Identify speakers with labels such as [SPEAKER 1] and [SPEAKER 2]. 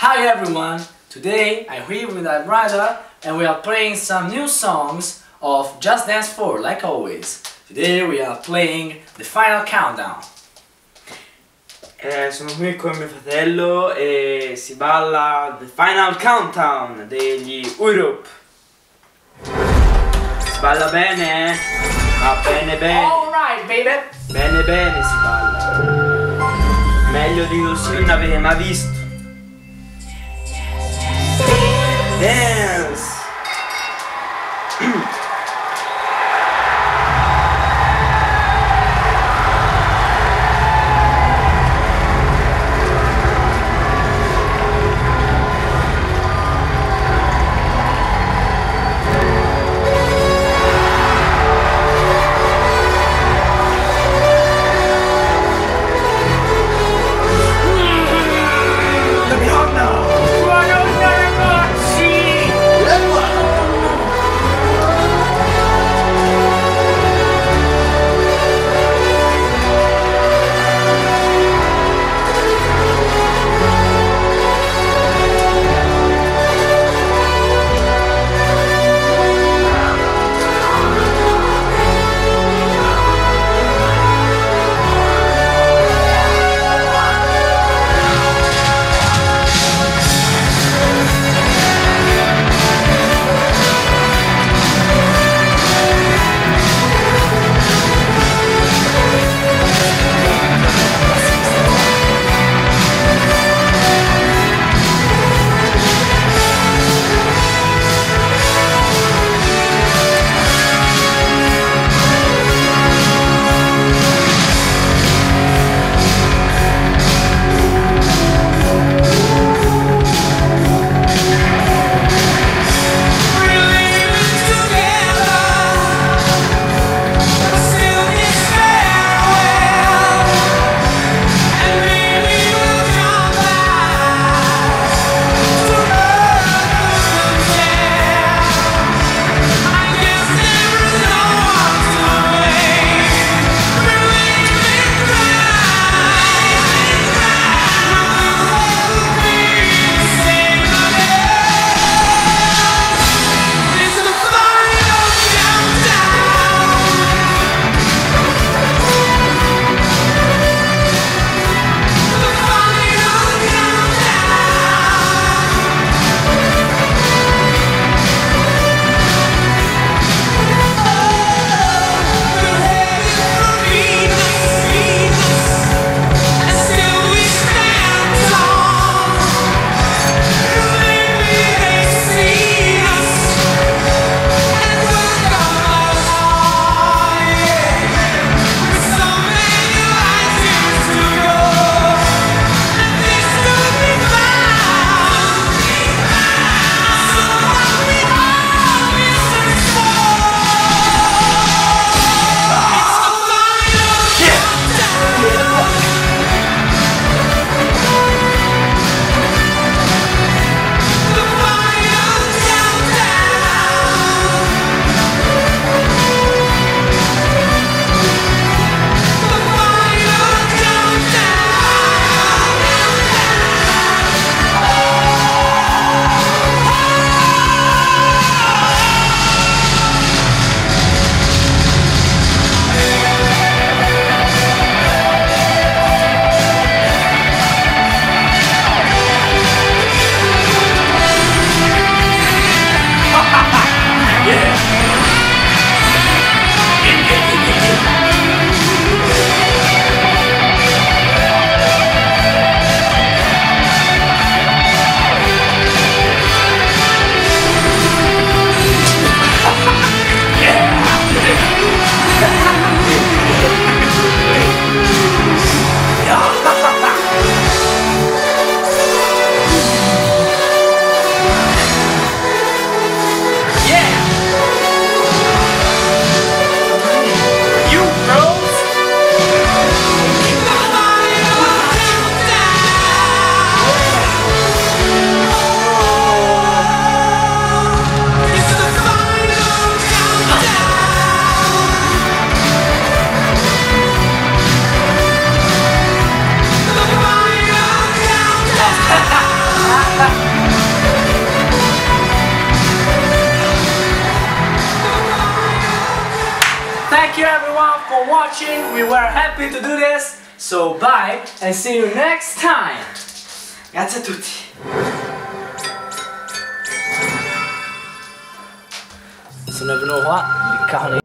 [SPEAKER 1] Hi everyone! Today I'm here with my brother and we are playing some new songs of Just Dance 4 like always. Today we are playing the final countdown.
[SPEAKER 2] Sono qui con mio fratello e si balla The Final Countdown degli Europe. Si balla bene? Va bene bene.
[SPEAKER 1] Alright baby!
[SPEAKER 2] Bene bene si balla. Meglio di così non avete mai visto. Dance!
[SPEAKER 1] Buongiorno ragazzi! watching. We were happy to do this. So bye and see you next time.
[SPEAKER 2] Grazie a tutti.
[SPEAKER 1] Sono venuto qua, il cane